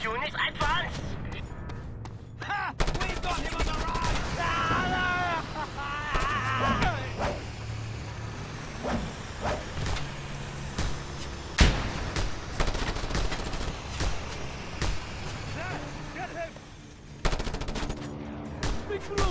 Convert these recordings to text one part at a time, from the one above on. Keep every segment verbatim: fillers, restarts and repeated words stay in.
Unit advance! Ha! We've got him on the run! Get him! Big group!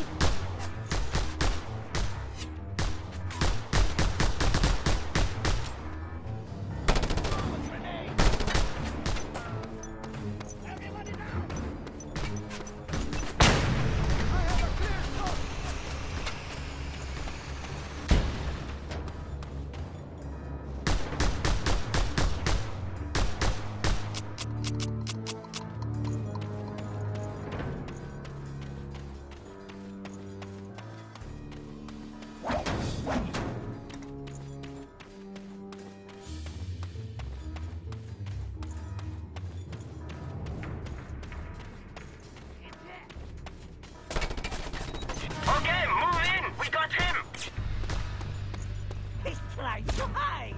Okay, move in! We got him! He's flying so high!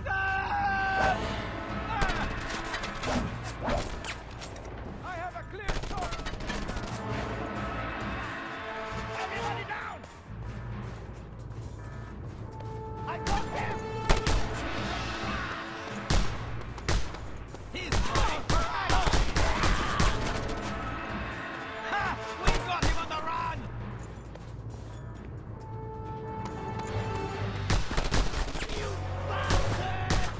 I have a clear shot! Everybody down! I got him! He's mine! Ha! We've got him on the run! You bastard!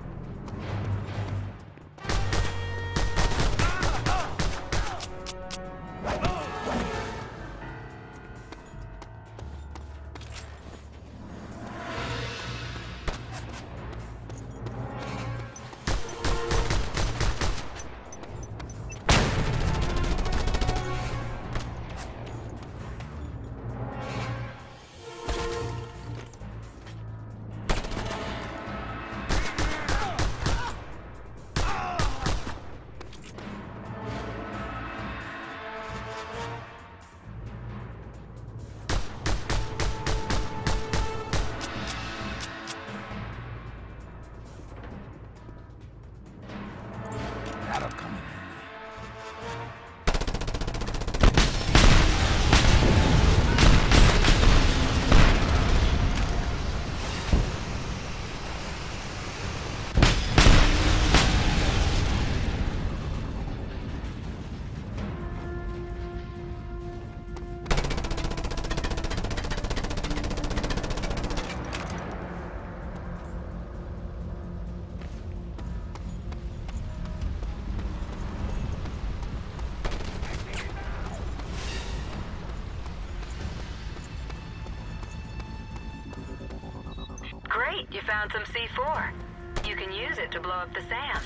That'll come in handy. Great, you found some C four. You can use it to blow up the SAMs.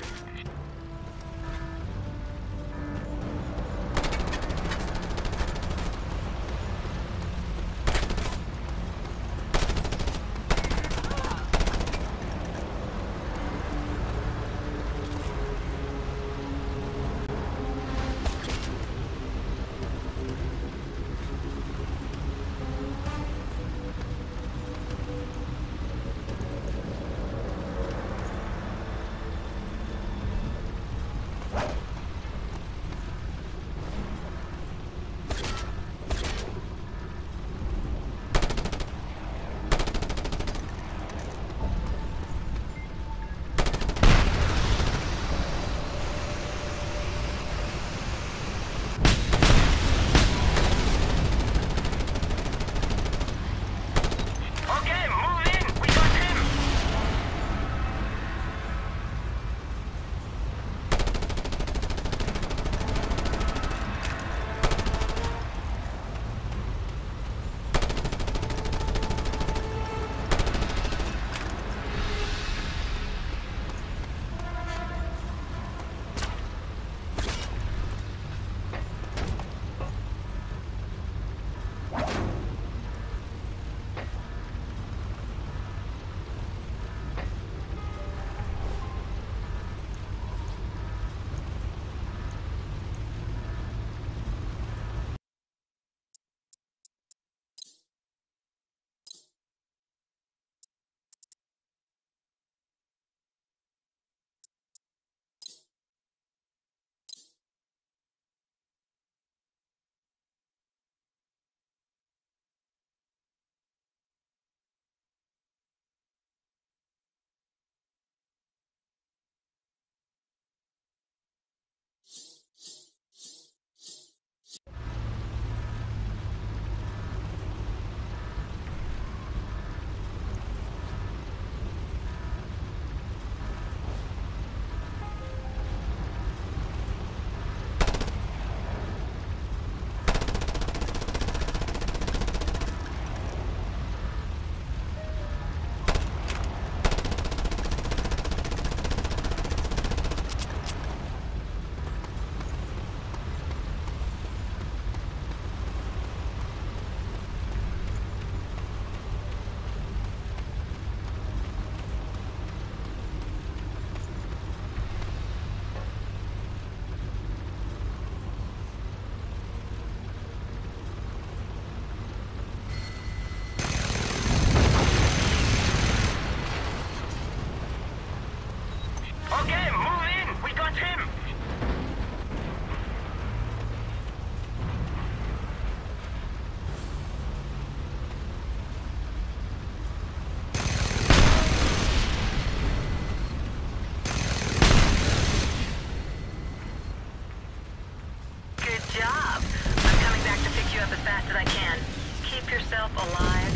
up as fast as I can. Keep yourself alive.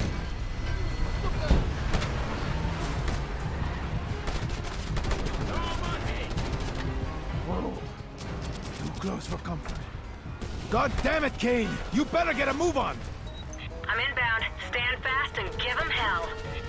Whoa. Too close for comfort. God damn it, Kane! You better get a move on! I'm inbound. Stand fast and give them hell.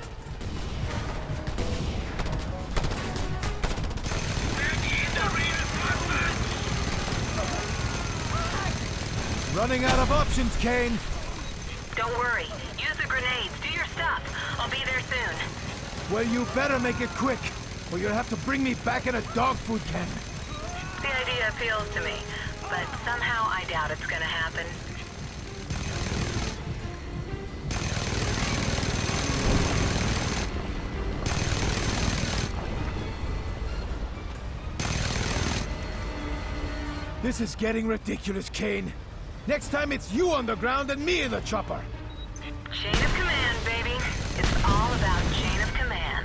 Running out of options, Kane! Don't worry. Use the grenades. Do your stuff. I'll be there soon. Well, you better make it quick, or you'll have to bring me back in a dog food can. The idea appeals to me, but somehow I doubt it's gonna happen. This is getting ridiculous, Kane. Next time it's you on the ground and me in the chopper. Chain of command, baby. It's all about chain of command.